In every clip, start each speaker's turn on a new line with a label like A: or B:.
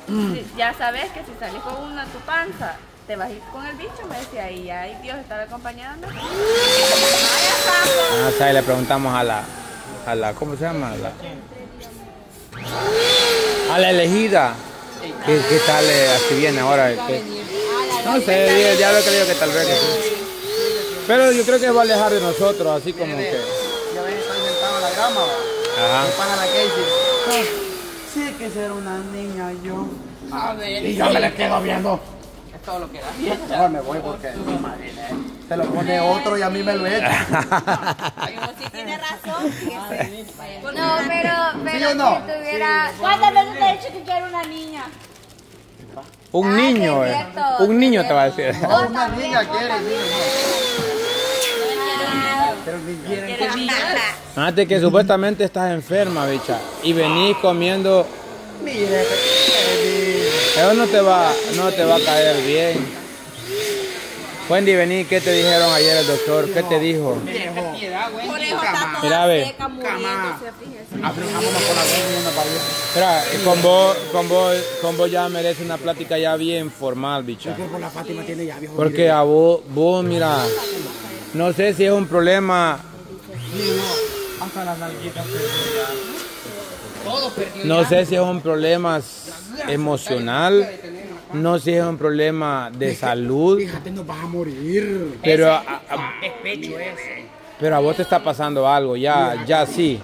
A: Ya sabes que si salís con una tu panza, te vas a ir con el bicho, me decía, y ay, Dios estaba acompañando.
B: Ah, o sea, y le preguntamos a la, ¿cómo se llama? A la elegida. ¿Qué tal así viene ahora? No sé, ya lo creo que tal vez que sí. Pero yo creo que va a alejar de nosotros, así como que...
C: Ya ven, estoy sentado en la grama, ¿va?
B: Ajá.
C: ¿Qué pasa la Casey? Sí que ser una niña yo. A ver. Y yo me la quedo viendo.
D: Es todo lo que da.
C: Mejor me voy porque se lo pone otro y a mí me lo echa.
A: Sí tiene razón.
E: No, pero
C: ¿Sí o no?
E: si tuviera... ¿Cuántas veces te he dicho que quiero una niña?
B: Un niño,
E: qué cierto,
B: un niño te va a decir.
C: No, una niña quiere, niño.
B: Fíjate que supuestamente estás enferma, bicha, y venís comiendo.
C: Mire,
B: Eso no te va a caer bien. Wendy, vení, ¿qué te dijeron ayer el doctor? ¿Qué te dijo?
A: Por eso está
B: Mira,
A: toda
B: ve.
A: seca, muriéndose, fíjese.
C: aplicámonos con la voz y una paliza.
B: Mira, con vos ya merece una plática ya bien formal, bicha.
C: Porque por la Fátima tiene ya viejo.
B: Porque a vos, mira, no sé si es un problema,
C: Hasta las nalguitas.
D: Todo perdió.
B: no sé si es un problema emocional, no sé si es un problema de salud,
C: Fíjate, nos vas a morir.
B: pero
D: Despecho ese.
B: pero a vos te está pasando algo, ya sí.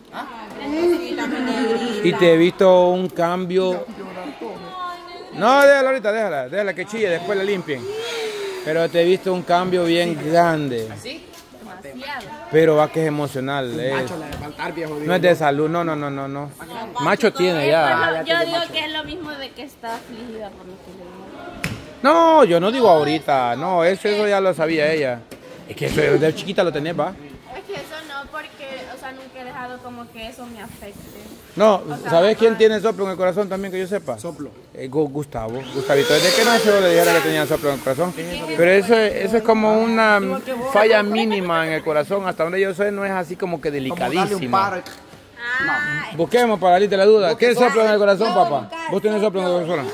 B: Y te he visto un cambio. No, déjala ahorita, déjala que chille, después la limpien. Pero te he visto un cambio bien grande.
D: ¿Sí?
B: Pero va que es emocional.
C: Macho, le debe faltar, viejo.
B: No es de salud, no. Macho tiene ya.
A: Yo digo que es lo mismo de que está afligida por lo que le digo.
B: No, yo no digo ahorita. No, eso ya lo sabía ella. Es que eso desde chiquita lo tenés, va.
A: Es que eso no, porque, o sea, nunca he dejado como que eso me afecte.
B: No, ¿sabes quién tiene soplo en el corazón también que yo sepa?
C: Soplo.
B: Gustavito. Desde que nació le dijeron que tenía soplo en el corazón. Pero eso es como una falla mínima en el corazón. Hasta donde yo sé no es así como que
C: Como darle un
B: delicadísimo.
C: par.
B: Busquemos para darle la duda. ¿Qué es soplo en el corazón, papá? ¿Vos tenés soplo en el corazón?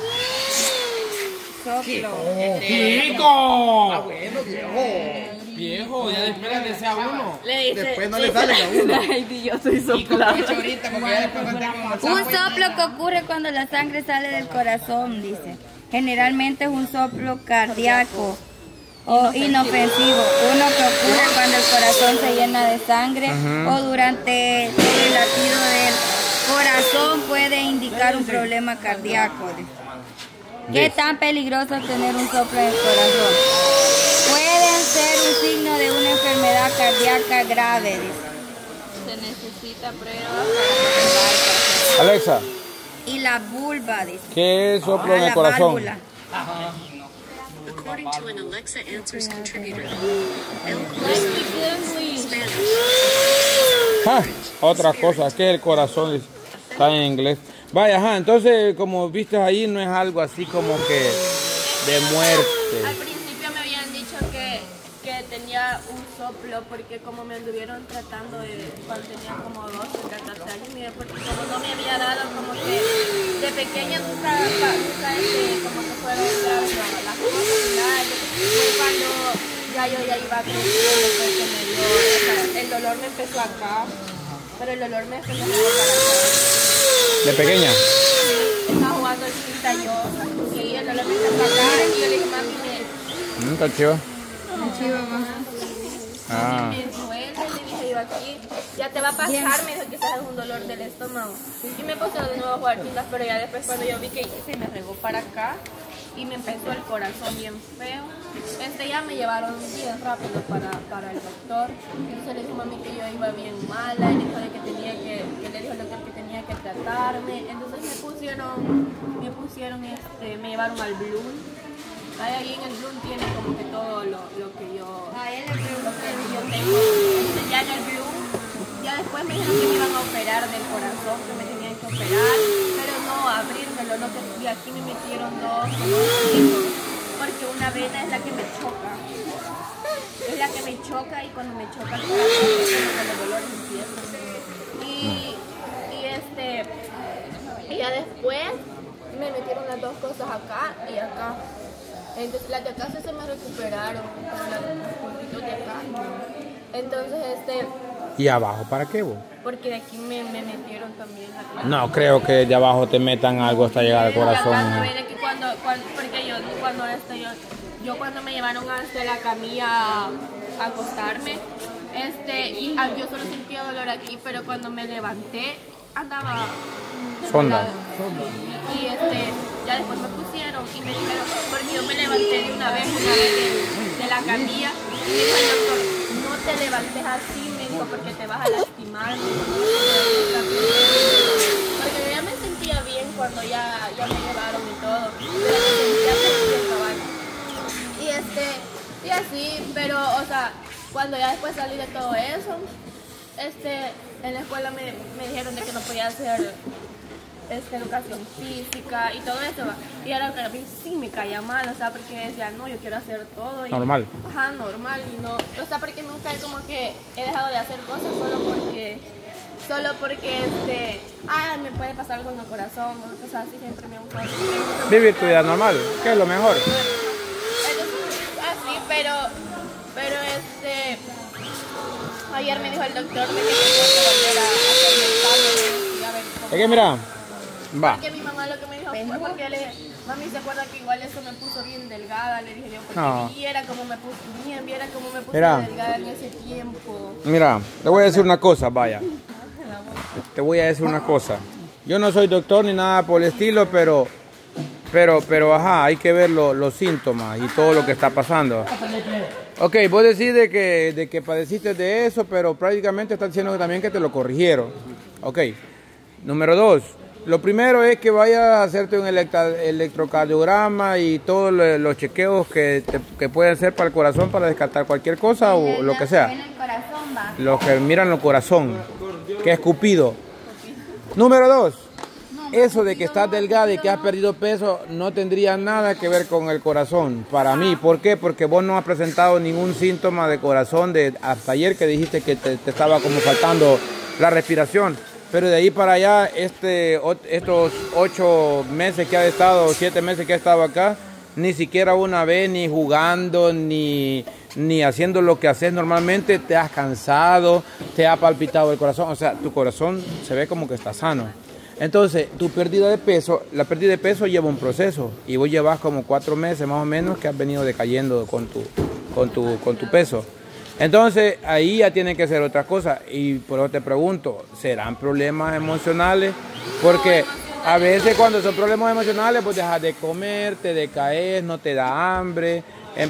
D: ¡Rico!
C: Bueno, viejo.
D: Viejo, ya después le desea a uno.
A: Le dice,
C: Después no le sale a uno.
A: ay, Dios, yo soy
D: Y con
A: soplada.
D: pecho ahorita, porque ya después cuando tengo
E: Un soplo que ocurre cuando la sangre sale del corazón, dice. Generalmente es un soplo cardíaco o inofensivo. Uno que ocurre cuando el corazón se llena de sangre o durante el latido del corazón puede indicar un problema cardíaco. Dice. ¿Qué tan peligroso es tener un soplo en el corazón? Pueden ser un signo de una enfermedad cardíaca grave, dice.
A: Se necesita pruebas para
B: Alexa,
E: Y la vulva, dice.
B: ¿qué es soplo en el
E: La
B: corazón?
E: válvula.
F: According to an Alexa Answers contributor, el corazón Spanish.
B: Ah, otra cosa, que el corazón está en inglés. Vaya, ajá, entonces como viste ahí no es algo así como que de
A: Al
B: muerte.
A: principio me habían dicho que tenía un soplo porque como me anduvieron tratando cuando tenía como 12, 14 años, porque como no me había dado como que de pequeña nunca como que fueron las cosas y nada. Fue cuando ya yo ya iba creciendo, fue que me dio, o sea, el dolor me empezó acá, pero el dolor me empezó para acá.
B: ¿De pequeña?
A: Estaba jugando el cinta yo y el dolor me empezó acá y yo le dije, mami,
B: Está chido.
A: me duele, le dije yo aquí, ya te va a pasar, me dijo quizás es un dolor del estómago. Y me puse de nuevo a jugar tintas, pero ya después cuando yo vi que se me regó para acá y me empezó el corazón bien feo. Ya me llevaron bien rápido para el doctor. Entonces le dije a mami que yo iba bien mala y dijo de que le dijo el doctor que tenía que tratarme. Entonces me llevaron al Bloom. Ahí en el Bloom tiene como que todo lo que yo tengo. Ya en el Bloom, ya después me dijeron que me iban a operar del corazón, que me tenían que operar, pero no abrírmelo, no y aquí me metieron dos hilos, porque una vena es la que me choca. Es la que me choca y cuando me choca el corazón es cuando los dolores empiezan. Y ya después me metieron dos cosas acá y acá. Entonces las de acá sí se me recuperaron, pero los puntitos de acá no. Entonces
B: ¿Y abajo para qué vos?
A: porque de aquí me metieron también la clave.
B: No creo que de abajo te metan algo hasta llegar al
A: Y acá
B: corazón.
A: no ve de que porque yo cuando me llevaron hasta la camilla a acostarme, yo solo sentía dolor aquí, pero cuando me levanté andaba
B: Sonda.
A: y ya después me pusieron y me dijeron, porque yo me levanté de una vez de la camilla y me dijo el doctor, no te levantes así, me dijo, porque te vas a lastimar. Porque yo ya me sentía bien cuando ya me llevaron y todo, pero me sentía bien cabal. Y así, pero o sea, cuando ya después salí de todo eso, en la escuela me dijeron de que no podía hacer educación física y todo eso, ¿va? Y era que a mí sí me caía mal, o sea, porque decía, no, yo quiero hacer todo.
B: Normal.
A: Ajá, normal, y no, o sea, porque nunca es como que he dejado de hacer cosas solo porque, me puede pasar algo en el corazón, o sea, así siempre me ha gustado.
B: Vivir tu vida normal, que es lo mejor.
A: Así, pero ayer me dijo el doctor de que tengo que volver a hacer el examen y a ver cómo.
B: Es que mira, va.
A: Porque mi mamá lo que me dijo fue porque le dije, mami, ¿se acuerda que igual eso me puso bien delgada? Le dije yo, porque
B: No.
A: viera cómo me puso
B: Mira.
A: delgada en ese tiempo.
B: Mira, te voy a decir una cosa, vaya. Te voy a decir una cosa. Yo no soy doctor ni nada por el estilo, pero ajá, hay que ver los síntomas y todo lo que está pasando. Ok, vos decís de que padeciste de eso, pero prácticamente estás diciendo también que te lo corrigieron. Ok, número 2. Lo primero es que vayas a hacerte un electrocardiograma y todos los chequeos que pueden ser para el corazón para descartar cualquier cosa o lo que sea.
E: En el corazón va.
B: Los que miran el corazón, que es Cupido. Número 2. Eso de que estás delgada y que has perdido peso no tendría nada que ver con el corazón, para mí. ¿Por qué? Porque vos no has presentado ningún síntoma de corazón hasta ayer que dijiste que te estaba como faltando la respiración. Pero de ahí para allá, estos 8 meses que ha estado, 7 meses que ha estado acá, ni siquiera una vez, ni jugando, ni haciendo lo que haces normalmente, te has cansado, te ha palpitado el corazón. O sea, tu corazón se ve como que está sano. Entonces, la pérdida de peso lleva un proceso y vos llevas como 4 meses más o menos que has venido decayendo con tu peso. Entonces, ahí ya tiene que ser otra cosa y por eso te pregunto, ¿serán problemas emocionales? Porque a veces cuando son problemas emocionales, pues dejas de comer, te decaes, no te da hambre,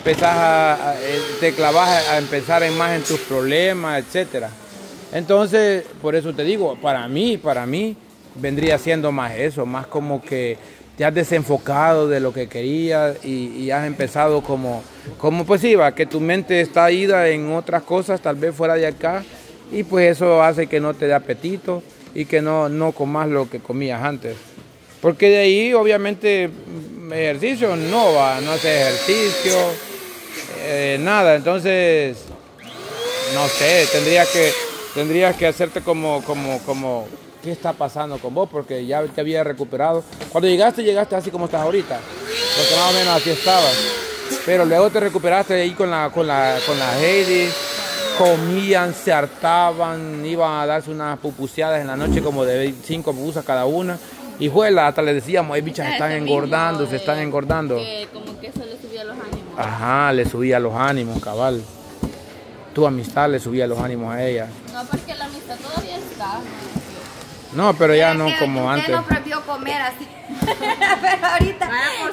B: te clavas a empezar más en tus problemas, etc. Entonces, por eso te digo, para mí, vendría siendo más eso, más como que te has desenfocado de lo que querías y has empezado como pues iba, que tu mente está ida en otras cosas, tal vez fuera de acá, y pues eso hace que no te dé apetito y que no comas lo que comías antes. Porque de ahí, obviamente, ejercicio no haces ejercicio, nada, entonces, no sé, tendrías que hacerte como ¿qué está pasando con vos? Porque ya te había recuperado. Cuando llegaste así como estás ahorita. Porque más o menos así estabas. Pero luego te recuperaste ahí con la Heidi. Comían, se hartaban, iban a darse unas pupuseadas en la noche como de 5 pupusas cada una. Y juela, hasta les decíamos, bichas, se están engordando, se están engordando.
A: Que como que eso le subía los ánimos.
B: Ajá, le subía los ánimos, cabal. Tu amistad le subía los ánimos a ella.
A: No, porque la amistad todavía está.
B: No, pero ya no como
E: usted
B: antes.
E: no prohibió comer así. Pero ahorita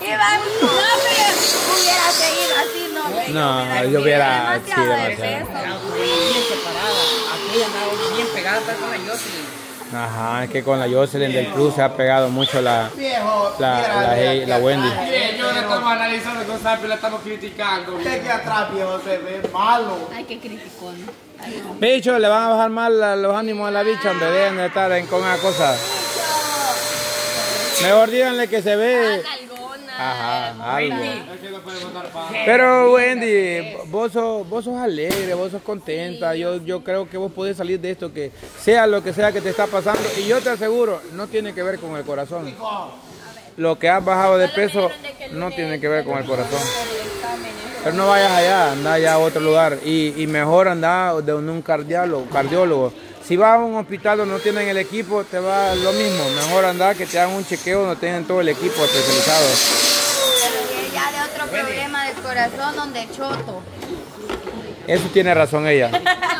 E: hubiera seguido así,
B: No, yo hubiera
E: demasiado de
B: demasiado.
E: peso.
D: Bien separada. Aquella andaba bien pegada con la Jocelyn.
B: Ajá, es que con la Jocelyn del Cruz se ha pegado mucho la Wendy.
D: Yo no estamos analizando con Sapi, la estamos criticando.
C: Usted que atrás, viejo, se ve malo.
A: Ay, qué criticón.
B: Bicho, le van a bajar mal los ánimos a la bicha, en vez de estar con una cosa. Mejor díganle que se ve. Ajá, algo. Pero Wendy, vos sos alegre, vos sos contenta. Yo creo que vos podés salir de esto, que sea lo que sea que te está pasando. Y yo te aseguro, no tiene que ver con el corazón. lo que has bajado de peso no tiene que ver con el corazón. Pero no vayas allá, anda allá a otro lugar y mejor anda de un cardiólogo. Si vas a un hospital donde no tienen el equipo, te va lo mismo. Mejor anda que te hagan un chequeo donde tienen todo el equipo especializado.
E: Pero ya de otro problema del corazón donde choto.
B: Eso tiene razón ella.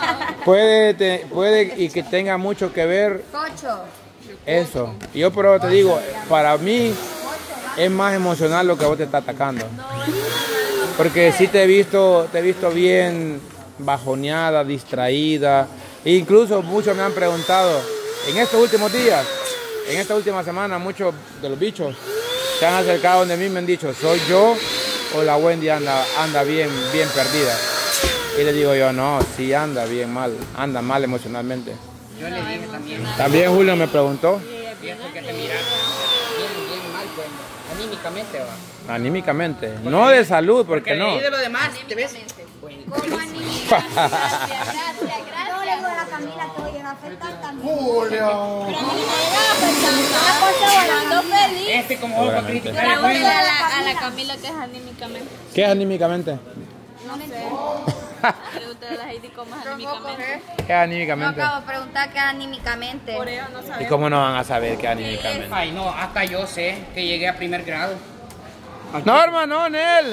B: Puede y que tenga mucho que ver
E: Cocho.
B: eso. Yo pero te digo, para mí es más emocional lo que a vos te está atacando. Porque sí te he visto bien bajoneada, distraída. Incluso muchos me han preguntado, en estos últimos días, en esta última semana, muchos de los bichos se han acercado donde mí y me han dicho, ¿soy yo o la Wendy anda bien perdida? Y le digo yo, no, sí anda bien mal, anda mal emocionalmente.
D: Yo le dije también.
B: También Julio me preguntó.
D: Pienso que te miras bien mal, pues, anímicamente va.
B: Anímicamente, no de salud, porque no.
D: Y de lo demás, ¿te ves? Pues,
E: ¿Cómo anímica? Gracias.
G: No le digo a la Camila que voy a afectar también.
C: Julio.
D: este como ojo para criticar.
A: Pregúntale a la Camila que es anímicamente.
B: ¿Qué es anímicamente?
A: No sé. Pregúntale a Heidi cómo es anímicamente.
B: ¿Qué es
E: No
B: anímicamente?
E: acabo de preguntar qué es anímicamente.
A: Por eso no
B: ¿Y
A: sabemos.
B: cómo no van a saber qué es anímicamente?
D: Ay, no, hasta yo sé que llegué a primer grado.
B: Norma, no, Nel.
E: No, no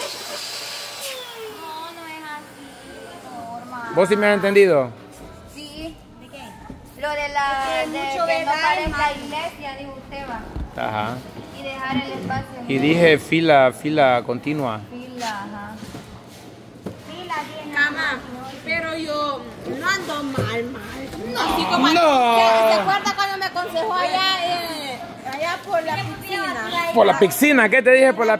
E: es así, Norma.
B: ¿Vos sí me has entendido?
E: Sí. ¿De qué? Lo de la de que no paren la iglesia, dijo usted, va.
B: Ajá.
E: Y dejar el espacio.
B: Y dije fila continua.
E: Fila, ajá.
A: Mamá, pero yo no ando mal. No, así como
B: No.
A: ¿Se acuerda cuando me aconsejó allá por la piscina?
B: Por la piscina, ¿qué te dije por la